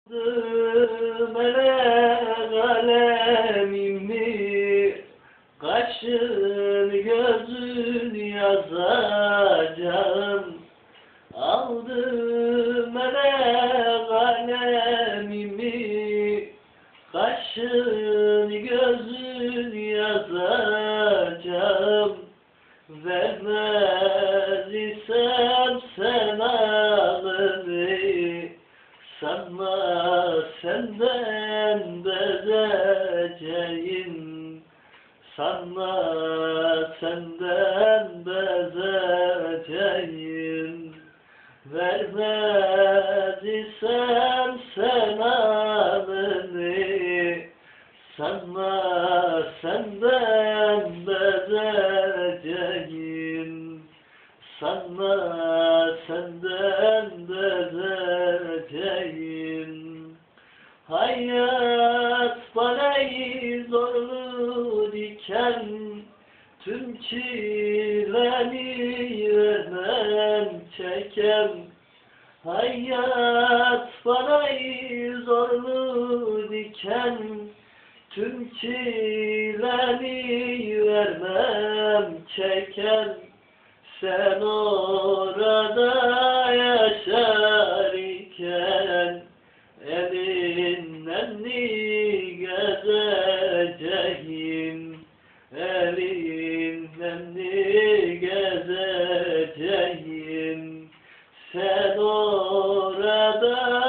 Melek alemimi, kaşın gözün yazacağım. Aldım melek alemimi, kaşın gözün yazacağım. Vermez isem sen alını, sanma senden bezeceğim. Sanma senden bezeceğim. Vermez isem sen alını, sanma senden bezeceğim. Sanma senden bezeceğim. Hayat bana zorlu diken, tüm çileni vermem çekem. Hayat bana zorlu diken, tüm çileni vermem çeken. Sen orada yaşarken elinden gezeceğim. Elinden gezeceğim. Sen orada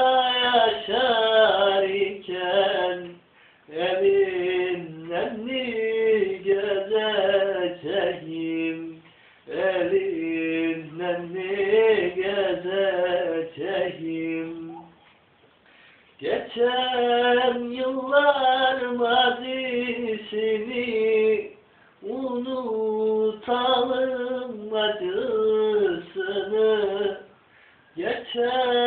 yaşarken elinden gezeceğim. Elinden gezeceğim. Geçen yıllar mazisini unutalım acısını. Geçen